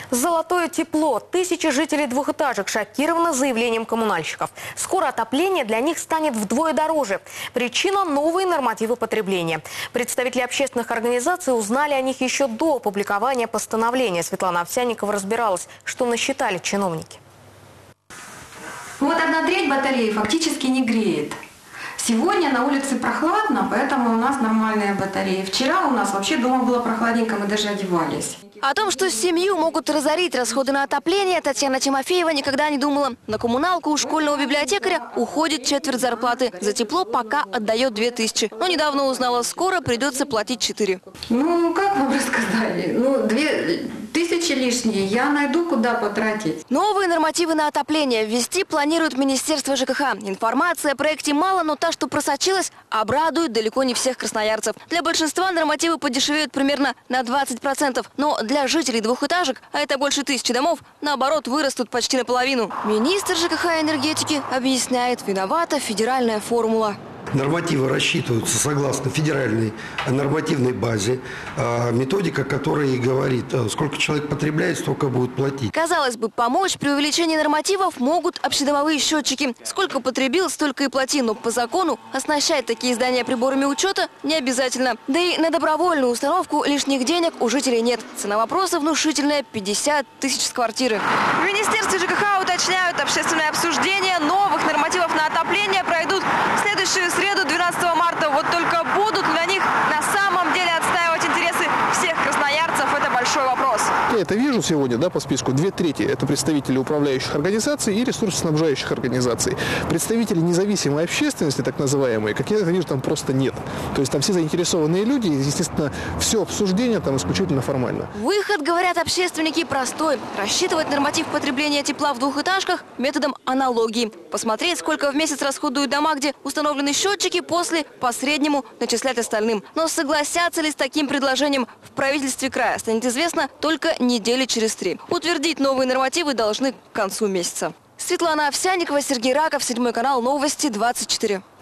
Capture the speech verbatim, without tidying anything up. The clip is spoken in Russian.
Золотое тепло. Тысячи жителей двухэтажек шокированы заявлением коммунальщиков. Скоро отопление для них станет вдвое дороже. Причина – новые нормативы потребления. Представители общественных организаций узнали о них еще до опубликования постановления. Светлана Овсянникова разбиралась, что насчитали чиновники. Вот одна треть батареи фактически не греет. Сегодня на улице прохладно, поэтому у нас нормальные батареи. Вчера у нас вообще дома было прохладненько, мы даже одевались. О том, что семью могут разорить расходы на отопление, Татьяна Тимофеева никогда не думала. На коммуналку у школьного библиотекаря уходит четверть зарплаты. За тепло пока отдает две тысячи. Но недавно узнала, скоро придется платить четыре. Ну, как вам рассказали? Ну, две тысячи лишние. Я найду, куда потратить. Новые нормативы на отопление ввести планирует Министерство ЖКХ. Информации о проекте мало, но та, что просочилась, обрадует далеко не всех красноярцев. Для большинства нормативы подешевеют примерно на двадцать процентов. Но для жителей двухэтажек, а это больше тысячи домов, наоборот, вырастут почти наполовину. Министр ЖКХ и энергетики объясняет, виновата федеральная формула. Нормативы рассчитываются согласно федеральной нормативной базе, методика, которая и говорит, сколько человек потребляет, столько будет платить. Казалось бы, помочь при увеличении нормативов могут общедомовые счетчики. Сколько потребил, столько и плати, но по закону оснащать такие здания приборами учета не обязательно. Да и на добровольную установку лишних денег у жителей нет. Цена вопроса внушительная – пятьдесят тысяч с квартиры. В Министерстве ЖКХ уточняют, общественное обсуждение новых нормативов на отопление пройдут в следующую среду, двенадцатого марта. Вот только будут ли на них на самом деле отстаивать интересы всех красноярцев – это большой вопрос. Я это вижу сегодня, да, по списку. Две трети – это представители управляющих организаций и ресурсоснабжающих организаций. Представители независимой общественности, так называемые, как я это вижу, там просто нет. То есть там все заинтересованные люди, и, естественно, все обсуждение там исключительно формально. Выход, говорят общественники, простой. Рассчитывать норматив потребления тепла в двухэтажках методом аналогии. Посмотреть, сколько в месяц расходуют дома, где установлены счетчики, после по среднему начислять остальным. Но согласятся ли с таким предложением в правительстве края, станет известно только недели через три. Утвердить новые нормативы должны к концу месяца. Светлана Овсянникова, Сергей Раков, седьмой канал, новости двадцать четыре.